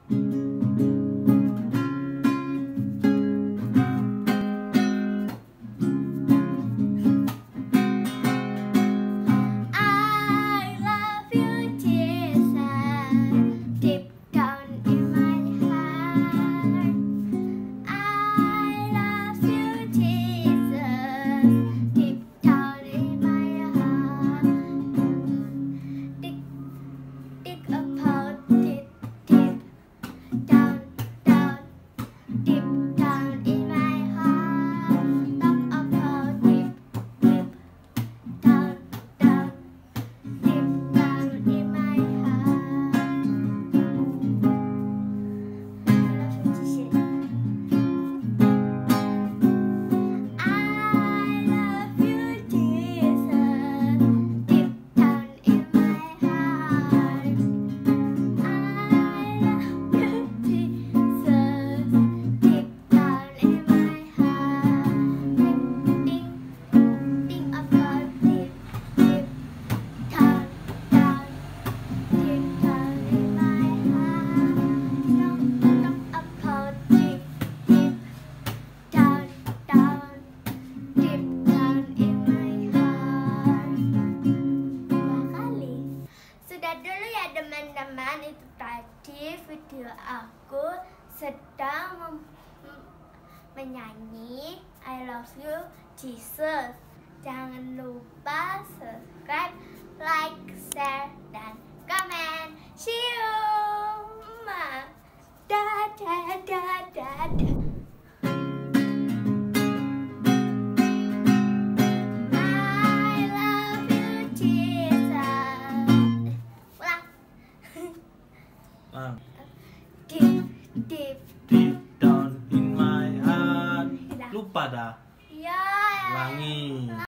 Teman-teman, itu tadi video aku sedang menyanyi I Love You Jesus. Jangan lupa subscribe, like, share, dan komen. See you. Dadah, dadah, dadah. Deep down in my heart. Lupa dah. Ya. Ulangi.